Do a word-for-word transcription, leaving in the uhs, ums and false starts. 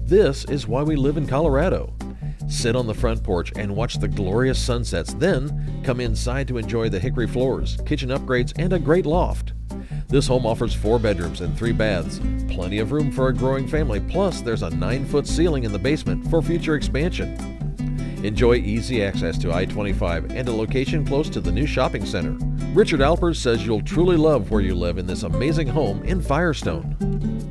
This is why we live in Colorado. Sit on the front porch and watch the glorious sunsets, then come inside to enjoy the hickory floors, kitchen upgrades, and a great loft. This home offers four bedrooms and three baths, plenty of room for a growing family, plus there's a nine foot ceiling in the basement for future expansion. Enjoy easy access to I twenty-five and a location close to the new shopping center. Richard Alpers says you'll truly love where you live in this amazing home in Firestone.